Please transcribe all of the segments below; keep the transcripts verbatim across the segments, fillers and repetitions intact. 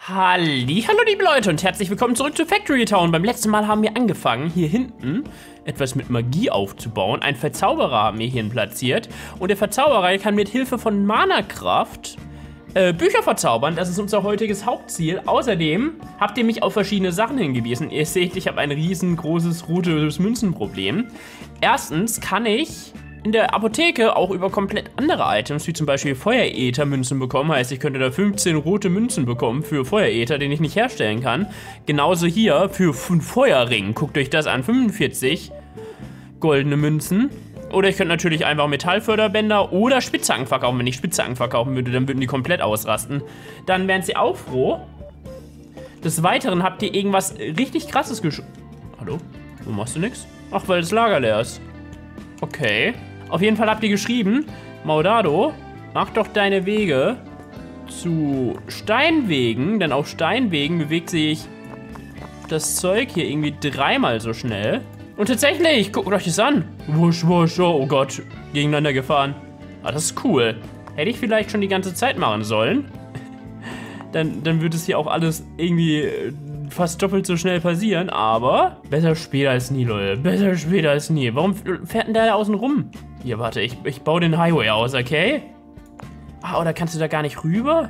Hallihallo liebe Leute und herzlich willkommen zurück zu Factory Town. Beim letzten Mal haben wir angefangen, hier hinten etwas mit Magie aufzubauen. Ein Verzauberer haben wir hierhin platziert. Und der Verzauberer kann mit Hilfe von Mana-Kraft äh, Bücher verzaubern. Das ist unser heutiges Hauptziel. Außerdem habt ihr mich auf verschiedene Sachen hingewiesen. Ihr seht, ich habe ein riesengroßes rotes Münzenproblem. Erstens kann ich in der Apotheke auch über komplett andere Items, wie zum Beispiel Feueräther-Münzen bekommen. Heißt, ich könnte da fünfzehn rote Münzen bekommen für Feueräther, den ich nicht herstellen kann. Genauso hier für einen Feuerring. Guckt euch das an, fünfundvierzig goldene Münzen. Oder ich könnte natürlich einfach Metallförderbänder oder Spitzhacken verkaufen. Wenn ich Spitzhacken verkaufen würde, dann würden die komplett ausrasten. Dann wären sie auch froh. Des Weiteren habt ihr irgendwas richtig krasses gesch... Hallo? Warum machst du nichts? Ach, weil das Lager leer ist. Okay. Auf jeden Fall habt ihr geschrieben, Maudado, mach doch deine Wege zu Steinwegen, denn auf Steinwegen bewegt sich das Zeug hier irgendwie dreimal so schnell. Und tatsächlich, guckt euch das an. Wusch, wusch, oh Gott, gegeneinander gefahren. Ah, das ist cool. Hätte ich vielleicht schon die ganze Zeit machen sollen. dann, dann würde es hier auch alles irgendwie fast doppelt so schnell passieren, aber besser später als nie, Leute. Besser später als nie. Warum fährt denn der da außen rum? Hier, warte, ich, ich baue den Highway aus, okay? Ah, oder kannst du da gar nicht rüber?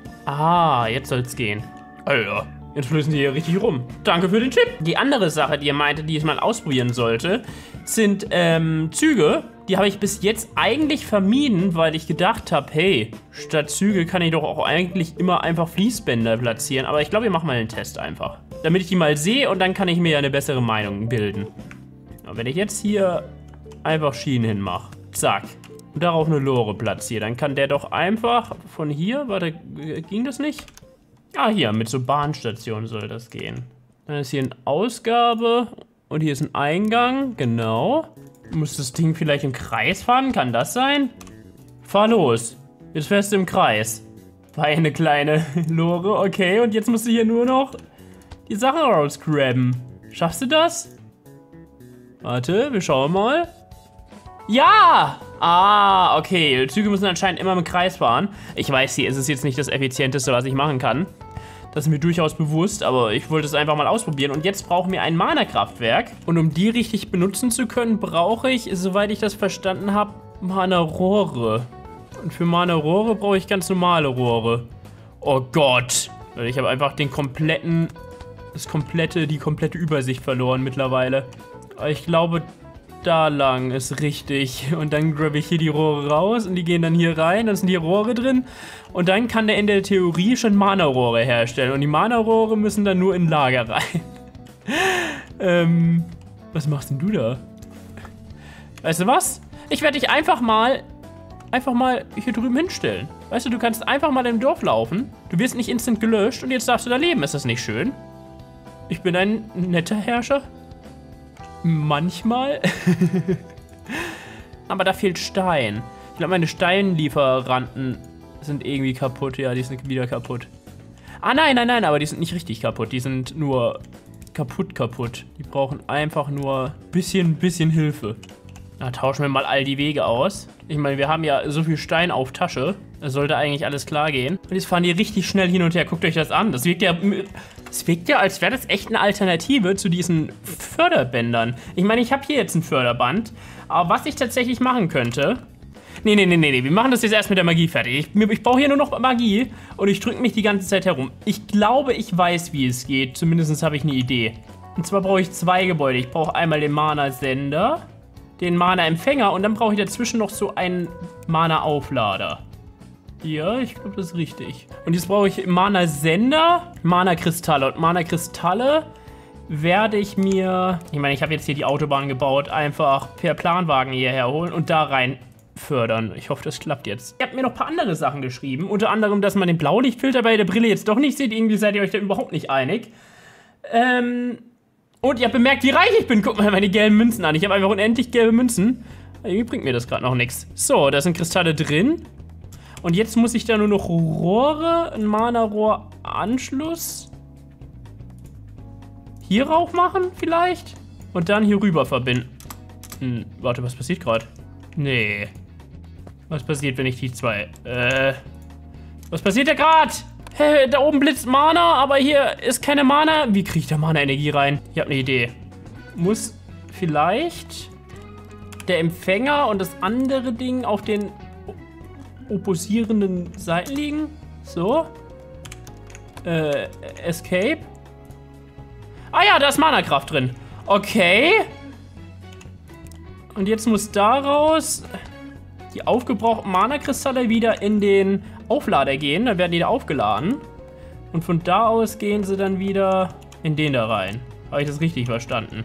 Ah, jetzt soll's gehen. Alter, jetzt flüssen die hier richtig rum. Danke für den Tipp. Die andere Sache, die ihr meinte, die ich mal ausprobieren sollte, sind ähm, Züge. Die habe ich bis jetzt eigentlich vermieden, weil ich gedacht habe, hey, statt Züge kann ich doch auch eigentlich immer einfach Fließbänder platzieren. Aber ich glaube, wir machen mal einen Test einfach. Damit ich die mal sehe und dann kann ich mir ja eine bessere Meinung bilden. Aber wenn ich jetzt hier einfach Schienen hinmache, zack, und darauf eine Lore platziere, dann kann der doch einfach von hier, warte, ging das nicht? Ah, hier, mit so Bahnstationen soll das gehen. Dann ist hier eine Ausgabe und hier ist ein Eingang, genau. Muss das Ding vielleicht im Kreis fahren? Kann das sein? Fahr los. Jetzt fährst du im Kreis. War eine kleine Lore, okay. Und jetzt musst du hier nur noch die Sachen rausgraben. Schaffst du das? Warte, wir schauen mal. Ja! Ah, okay. Züge müssen anscheinend immer im Kreis fahren. Ich weiß, hier ist es jetzt nicht das Effizienteste, was ich machen kann. Das ist mir durchaus bewusst, aber ich wollte es einfach mal ausprobieren. Und jetzt brauchen wir ein Mana-Kraftwerk. Und um die richtig benutzen zu können, brauche ich, soweit ich das verstanden habe, Mana-Rohre. Und für Mana-Rohre brauche ich ganz normale Rohre. Oh Gott. Ich habe einfach den kompletten, das komplette, die komplette Übersicht verloren mittlerweile. Aber ich glaube, da lang ist richtig. Und dann grabe ich hier die Rohre raus und die gehen dann hier rein. Dann sind die Rohre drin. Und dann kann der in der Theorie schon Mana-Rohre herstellen. Und die Mana-Rohre müssen dann nur in Lager rein. ähm, was machst denn du da? Weißt du was? Ich werde dich einfach mal, einfach mal hier drüben hinstellen. Weißt du, du kannst einfach mal im Dorf laufen. Du wirst nicht instant gelöscht und jetzt darfst du da leben. Ist das nicht schön? Ich bin ein netter Herrscher. Manchmal. Aber da fehlt Stein. Ich glaube, meine Steinlieferanten sind irgendwie kaputt. Ja, die sind wieder kaputt. Ah, nein, nein, nein, aber die sind nicht richtig kaputt. Die sind nur kaputt, kaputt. Die brauchen einfach nur ein bisschen, bisschen Hilfe. Na, tauschen wir mal all die Wege aus. Ich meine, wir haben ja so viel Stein auf Tasche. Das sollte eigentlich alles klar gehen. Und jetzt fahren die richtig schnell hin und her. Guckt euch das an. Das wirkt ja, das wirkt ja, als wäre das echt eine Alternative zu diesen Förderbändern. Ich meine, ich habe hier jetzt ein Förderband. Aber was ich tatsächlich machen könnte... Nee, nee, nee, nee, nee. Wir machen das jetzt erst mit der Magie fertig. Ich, ich brauche hier nur noch Magie und ich drücke mich die ganze Zeit herum. Ich glaube, ich weiß, wie es geht. Zumindest habe ich eine Idee. Und zwar brauche ich zwei Gebäude. Ich brauche einmal den Mana-Sender, den Mana-Empfänger und dann brauche ich dazwischen noch so einen Mana-Auflader. Ja, ich glaube, das ist richtig. Und jetzt brauche ich Mana-Sender, Mana-Kristalle. Und Mana-Kristalle werde ich mir... Ich meine, ich habe jetzt hier die Autobahn gebaut. Einfach per Planwagen hierher holen und da rein fördern. Ich hoffe, das klappt jetzt. Ihr habt mir noch ein paar andere Sachen geschrieben. Unter anderem, dass man den Blaulichtfilter bei der Brille jetzt doch nicht sieht. Irgendwie seid ihr euch da überhaupt nicht einig. Ähm... Und ihr habt bemerkt, wie reich ich bin. Guckt mal meine gelben Münzen an. Ich habe einfach unendlich gelbe Münzen. Irgendwie bringt mir das gerade noch nichts. So, da sind Kristalle drin. Und jetzt muss ich da nur noch Rohre, ein Mana-Rohr-Anschluss hier rauf machen vielleicht. Und dann hier rüber verbinden. Hm, warte, was passiert gerade? Nee. Was passiert, wenn ich die zwei... Äh... Was passiert da gerade? Hä, da oben blitzt Mana, aber hier ist keine Mana. Wie kriege ich da Mana-Energie rein? Ich habe eine Idee. Muss vielleicht der Empfänger und das andere Ding auf den opposierenden Seiten liegen? So. Äh, Escape. Ah ja, da ist Mana-Kraft drin. Okay. Und jetzt muss daraus die aufgebrauchten Mana-Kristalle wieder in den Auflader gehen. Dann werden die da aufgeladen. Und von da aus gehen sie dann wieder in den da rein. Habe ich das richtig verstanden?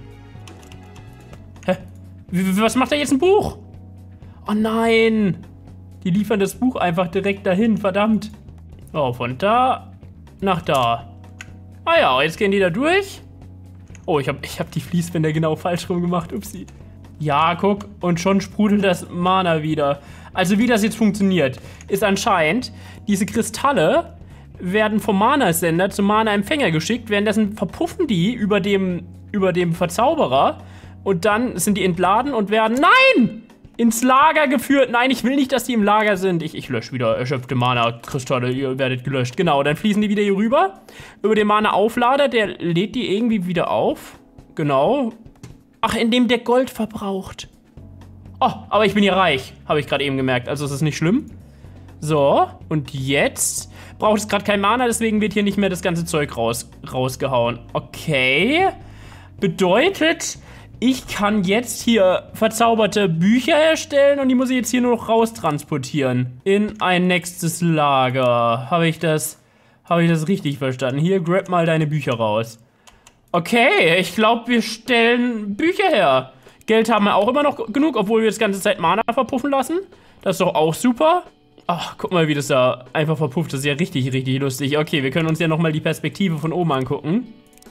Hä? Wie, was macht da jetzt ein Buch? Oh nein. Die liefern das Buch einfach direkt dahin. Verdammt. Oh, von da nach da. Ah ja, jetzt gehen die da durch. Oh, ich habe ich hab die Fließbänder genau falsch rum gemacht. Upsi. Ja, guck. Und schon sprudelt das Mana wieder. Also wie das jetzt funktioniert, ist anscheinend, diese Kristalle werden vom Mana-Sender zum Mana-Empfänger geschickt. Währenddessen verpuffen die über dem, über dem Verzauberer. Und dann sind die entladen und werden, nein! Ins Lager geführt. Nein, ich will nicht, dass die im Lager sind. Ich, ich lösche wieder erschöpfte Mana-Kristalle. Ihr werdet gelöscht. Genau, dann fließen die wieder hier rüber. Über den Mana-Auflader. Der lädt die irgendwie wieder auf. Genau. Ach, indem der Gold verbraucht. Oh, aber ich bin hier reich. Habe ich gerade eben gemerkt. Also es ist nicht schlimm. So, und jetzt braucht es gerade kein Mana. Deswegen wird hier nicht mehr das ganze Zeug raus, rausgehauen. Okay. Bedeutet, ich kann jetzt hier verzauberte Bücher herstellen und die muss ich jetzt hier nur noch raustransportieren. In ein nächstes Lager. Habe ich das, habe ich das richtig verstanden? Hier, grab mal deine Bücher raus. Okay, ich glaube, wir stellen Bücher her. Geld haben wir auch immer noch genug, obwohl wir das ganze Zeit Mana verpuffen lassen. Das ist doch auch super. Ach, guck mal, wie das da einfach verpufft. Das ist ja richtig, richtig lustig. Okay, wir können uns ja nochmal die Perspektive von oben angucken.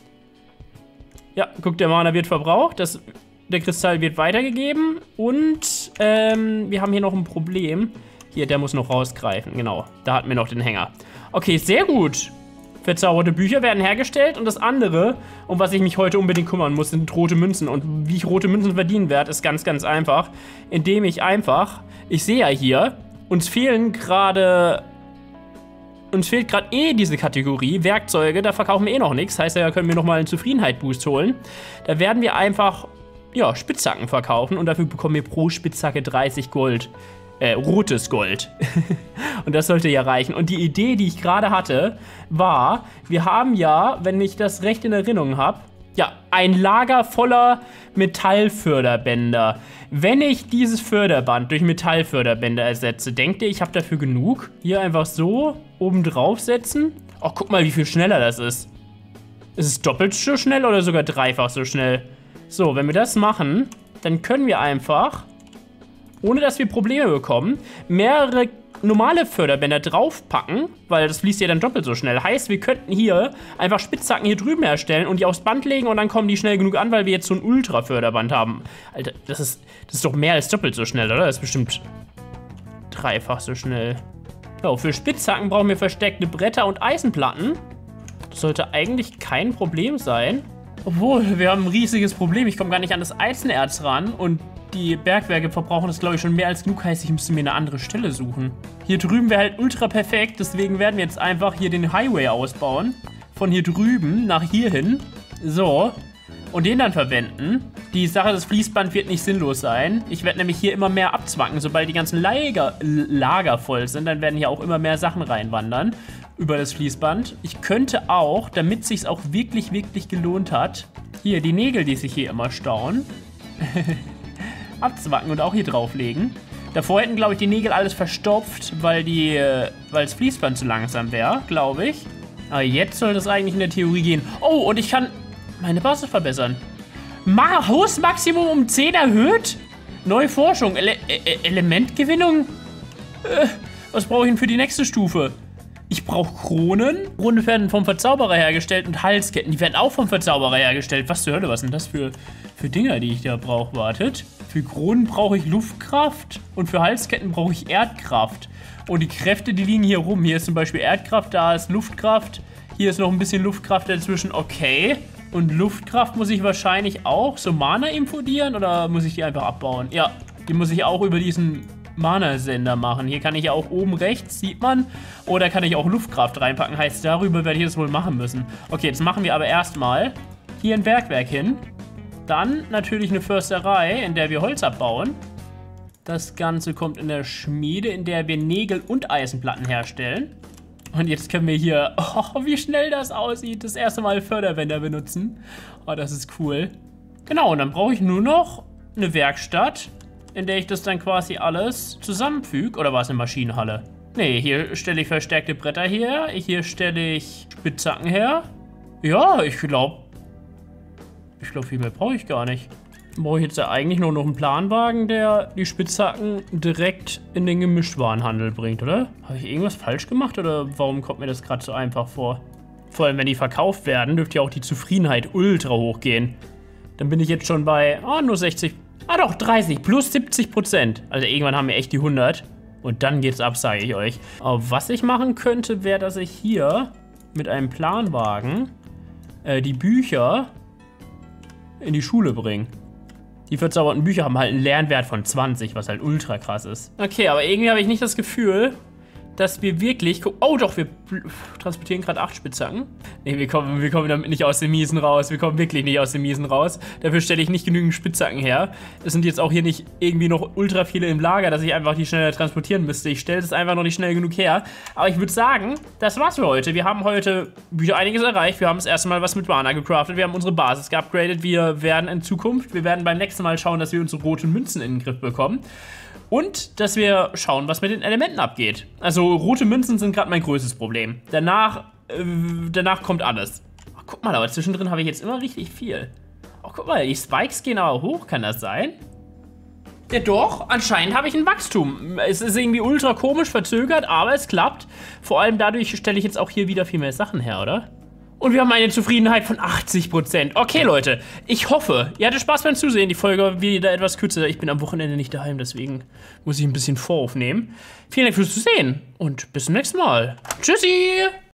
Ja, guck, der Mana wird verbraucht. Das, der Kristall wird weitergegeben. Und ähm, wir haben hier noch ein Problem. Hier, der muss noch rausgreifen. Genau, da hatten wir noch den Hänger. Okay, sehr gut. Verzauberte Bücher werden hergestellt. Und das andere, um was ich mich heute unbedingt kümmern muss, sind rote Münzen. Und wie ich rote Münzen verdienen werde, ist ganz, ganz einfach. Indem ich einfach, ich sehe ja hier, uns fehlen gerade... Uns fehlt gerade eh diese Kategorie, Werkzeuge, da verkaufen wir eh noch nichts. Heißt ja, da können wir nochmal einen Zufriedenheit-Boost holen. Da werden wir einfach, ja, Spitzhacken verkaufen und dafür bekommen wir pro Spitzhacke dreißig Gold. Äh, rotes Gold. Und das sollte ja reichen. Und die Idee, die ich gerade hatte, war, wir haben ja, wenn ich das recht in Erinnerung habe, ja, ein Lager voller Metallförderbänder. Wenn ich dieses Förderband durch Metallförderbänder ersetze, denkt ihr, ich habe dafür genug? Hier einfach so oben drauf setzen. Oh, guck mal, wie viel schneller das ist. Ist es doppelt so schnell oder sogar dreifach so schnell? So, wenn wir das machen, dann können wir einfach, ohne dass wir Probleme bekommen, mehrere normale Förderbänder draufpacken, weil das fließt ja dann doppelt so schnell. Heißt, wir könnten hier einfach Spitzhacken hier drüben herstellen und die aufs Band legen und dann kommen die schnell genug an, weil wir jetzt so ein Ultra-Förderband haben. Alter, das ist, das ist doch mehr als doppelt so schnell, oder? Das ist bestimmt dreifach so schnell. Ja, für Spitzhacken brauchen wir versteckte Bretter und Eisenplatten. Das sollte eigentlich kein Problem sein. Obwohl, wir haben ein riesiges Problem. Ich komme gar nicht an das Eisenerz ran und die Bergwerke verbrauchen das, glaube ich, schon mehr als genug. Heißt, ich müsste mir eine andere Stelle suchen. Hier drüben wäre halt ultra perfekt. Deswegen werden wir jetzt einfach hier den Highway ausbauen. Von hier drüben nach hier hin. So. Und den dann verwenden. Die Sache, das Fließband wird nicht sinnlos sein. Ich werde nämlich hier immer mehr abzwacken. Sobald die ganzen Lager, Lager voll sind, dann werden hier auch immer mehr Sachen reinwandern. Über das Fließband. Ich könnte auch, damit es sich auch wirklich, wirklich gelohnt hat, hier die Nägel, die sich hier immer stauen, abzwacken und auch hier drauflegen. Davor hätten, glaube ich, die Nägel alles verstopft, weil die, äh, weil das Fließband zu langsam wäre, glaube ich. Aber jetzt soll das eigentlich in der Theorie gehen. Oh, und ich kann meine Basis verbessern. Ma Hausmaximum um zehn erhöht? Neue Forschung. Ele e Elementgewinnung? Äh, was brauche ich denn für die nächste Stufe? Ich brauche Kronen. Kronen werden vom Verzauberer hergestellt und Halsketten. Die werden auch vom Verzauberer hergestellt. Was zur Hölle, was sind das für, für Dinger, die ich da brauche? Wartet. Für Kronen brauche ich Luftkraft und für Halsketten brauche ich Erdkraft. Und die Kräfte, die liegen hier rum. Hier ist zum Beispiel Erdkraft, da ist Luftkraft. Hier ist noch ein bisschen Luftkraft dazwischen. Okay. Und Luftkraft muss ich wahrscheinlich auch so Mana infodieren oder muss ich die einfach abbauen? Ja, die muss ich auch über diesen Mana-Sender machen. Hier kann ich ja auch oben rechts, sieht man. Oder kann ich auch Luftkraft reinpacken. Heißt, darüber werde ich das wohl machen müssen. Okay, jetzt machen wir aber erstmal hier ein Bergwerk hin. Dann natürlich eine Försterei, in der wir Holz abbauen. Das Ganze kommt in der Schmiede, in der wir Nägel und Eisenplatten herstellen. Und jetzt können wir hier, oh, wie schnell das aussieht, das erste Mal Förderbänder benutzen. Oh, das ist cool. Genau, und dann brauche ich nur noch eine Werkstatt, in der ich das dann quasi alles zusammenfüge. Oder war es eine Maschinenhalle? Nee, hier stelle ich verstärkte Bretter her. Hier stelle ich Spitzhacken her. Ja, ich glaube, ich glaube, viel mehr brauche ich gar nicht. Brauche ich jetzt ja eigentlich nur noch einen Planwagen, der die Spitzhacken direkt in den Gemischtwarenhandel bringt, oder? Habe ich irgendwas falsch gemacht oder warum kommt mir das gerade so einfach vor? Vor allem, wenn die verkauft werden, dürfte ja auch die Zufriedenheit ultra hoch gehen. Dann bin ich jetzt schon bei, ah, nur sechzig, ah doch, dreißig, plus siebzig Prozent. Also irgendwann haben wir echt die hundert. Und dann geht's ab, sage ich euch. Aber was ich machen könnte, wäre, dass ich hier mit einem Planwagen äh, die Bücher in die Schule bringe. Die verzauberten Bücher haben halt einen Lernwert von zwanzig, was halt ultra krass ist. Okay, aber irgendwie habe ich nicht das Gefühl, dass wir wirklich... Oh doch, wir transportieren gerade acht Spitzhacken. Nee, wir kommen, wir kommen damit nicht aus dem Miesen raus. Wir kommen wirklich nicht aus dem Miesen raus. Dafür stelle ich nicht genügend Spitzhacken her. Es sind jetzt auch hier nicht irgendwie noch ultra viele im Lager, dass ich einfach die schneller transportieren müsste. Ich stelle es einfach noch nicht schnell genug her. Aber ich würde sagen, das war's für heute. Wir haben heute wieder einiges erreicht. Wir haben das erste Mal was mit Mana gecraftet. Wir haben unsere Basis geupgradet. Wir werden in Zukunft, wir werden beim nächsten Mal schauen, dass wir unsere roten Münzen in den Griff bekommen. Und, dass wir schauen, was mit den Elementen abgeht. Also, rote Münzen sind gerade mein größtes Problem. Danach, äh, danach kommt alles. Ach, guck mal, aber zwischendrin habe ich jetzt immer richtig viel. Ach, guck mal, die Spikes gehen aber hoch, kann das sein? Ja doch, anscheinend habe ich ein Wachstum. Es ist irgendwie ultra komisch verzögert, aber es klappt. Vor allem dadurch stelle ich jetzt auch hier wieder viel mehr Sachen her, oder? Und wir haben eine Zufriedenheit von achtzig Prozent. Okay, Leute, ich hoffe, ihr hattet Spaß beim Zusehen. Die Folge war wieder etwas kürzer. Ich bin am Wochenende nicht daheim, deswegen muss ich ein bisschen voraufnehmen. Vielen Dank fürs Zusehen und bis zum nächsten Mal. Tschüssi!